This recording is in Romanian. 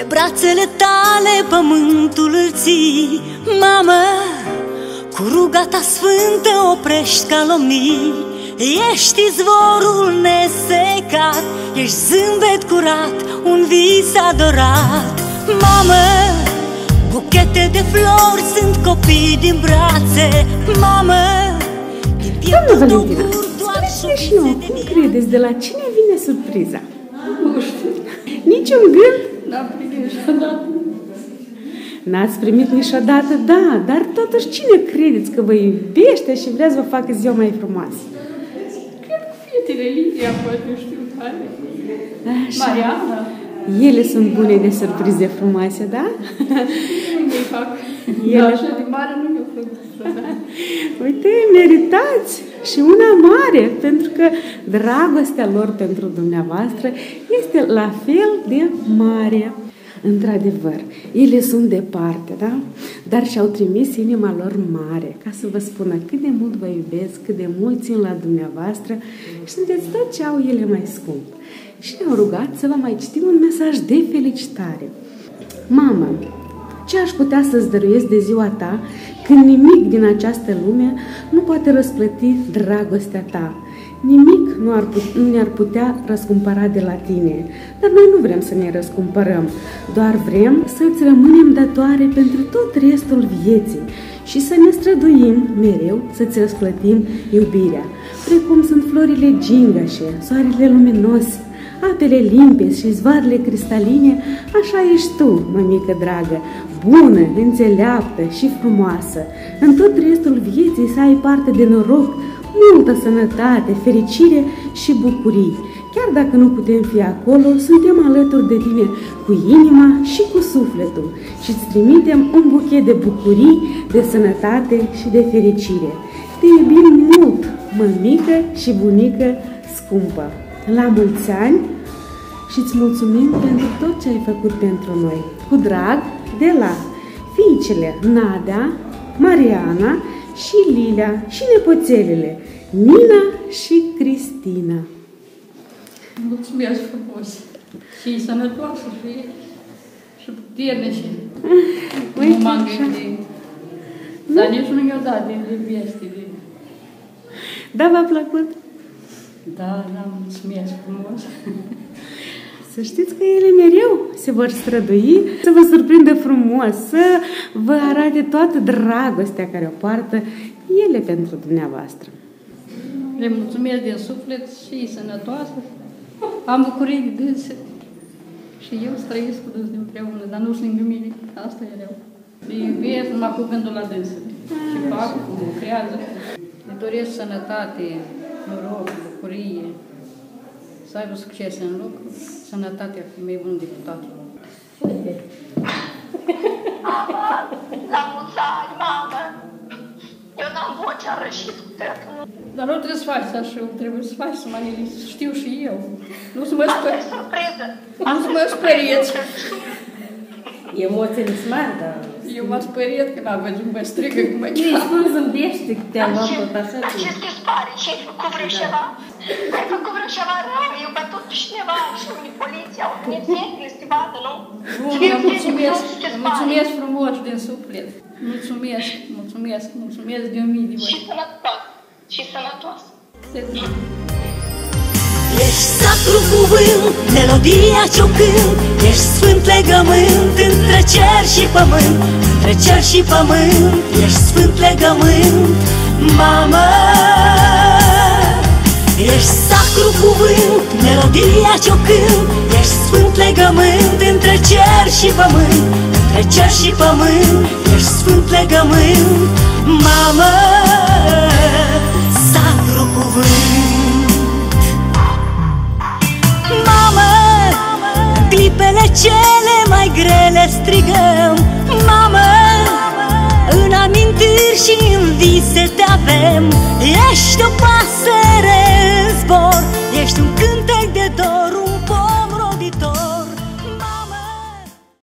Pe brațele tale pământul îl ții, mamă. Cu ruga ta sfântă oprești calomnii. Ești izvorul nesecat, ești zâmbet curat, un vis adorat. Mamă, buchete de flori sunt copii din brațe. Mamă, din pieptul tău cur doar șovițe de cum credeți, de la cine vine surpriza? Nu știu. Niciun gând? N-am primit niciodată. N-ați primit niciodată, da, dar totuși cine credeți că vă iubește și vrea să vă facă ziua mai frumoasă? Cred că fetele Lidia, poate, nu știu care. Așa. Mariana. Ele sunt bune de surprize frumoase, da? Nu-i fac. Ele... Da, așa de mare nu mi-o făcut. Uite, meritați și una mare, pentru că dragostea lor pentru dumneavoastră este la fel de mare. Într-adevăr, ele sunt departe, da? Dar și-au trimis inima lor mare ca să vă spună cât de mult vă iubesc, cât de mult țin la dumneavoastră și sunteți tot ce au ele mai scump. Și ne-au rugat să vă mai citim un mesaj de felicitare. Mamă, ce aș putea să-ți dăruiesc de ziua ta când nimic din această lume nu poate răsplăti dragostea ta? Nimic nu ne-ar putea răscumpăra de la tine, dar noi nu vrem să ne răscumpărăm, doar vrem să-ți rămânem datoare pentru tot restul vieții și să ne străduim mereu să-ți răsplătim iubirea, precum sunt florile gingașe, soarele luminos, apele limpezi și zvoarele cristaline, așa ești tu, mămică dragă, bună, înțeleaptă și frumoasă. În tot restul vieții să ai parte de noroc, multă sănătate, fericire și bucurii. Chiar dacă nu putem fi acolo, suntem alături de tine cu inima și cu sufletul și îți trimitem un buchet de bucurii, de sănătate și de fericire. Te iubim mult, mămică și bunică scumpă. La mulți ani și îți mulțumim pentru tot ce ai făcut pentru noi. Cu drag, de la fiicele Nadea, Mariana și Lilia și nepoțelele Nina și Cristina. Mulțumesc frumos. Și sănătoasă și puternice. Nu m-am gândit. Dar nici nu mi-o dat din veste. Da, v-a plăcut? Da, mulțumesc frumos. Să știți că ele mereu se vor strădui să vă surprindă frumos, să vă arate toată dragostea care o poartă ele pentru dumneavoastră. Le mulțumesc din suflet și sănătoasă. Am bucurii de dânse. Și eu trăiesc cu dânse împreună, dar nu sunt lângă mine. Asta e rău. Le iubesc numai cu gândul la dânse. Și fac, lucrează. Le doresc sănătate, noroc, bucurie. Să aibă succes în lucru, sănătatea femeii bun deputat. La mulți ani, mamă! Eu n-am vocea rășit cu tătul. Dar nu trebuie să faci așa, trebuie să faci să mă știu și eu. Nu să mă speriți. Nu să mă speriți. Emoțiile sunt mari, dar... Eu m-am speriat când am văzut mă strigă cum mă cheamă. Nu-i spun zâmbește că te-am luat tot așa. Ce ți-ți pare? Și ai făcut vreo ceva? Ai făcut vreo ceva rău? Eu bătut pe cineva și unii poliția, au venit țetele să te vadă, nu? Mulțumesc frumos din suflet. Mulțumesc de 1000 de voi. Și sănătoasă. Și sănătoasă. Ești sacru cuvânt, melodia ce-o cânt, ești sfânt legământ între cer și pământ, între cer și pământ, ești sfânt legământ, mamă. Ești sacru cuvânt, melodia ce-o cânt, ești sfânt legământ între cer și pământ, între cer și pământ, ești sfânt legământ, mamă. Sacru cuvânt. Clipele cele mai grele strigăm, mamă, în amintiri și în vise te avem. Ești o pasăre în zbor, ești un cânt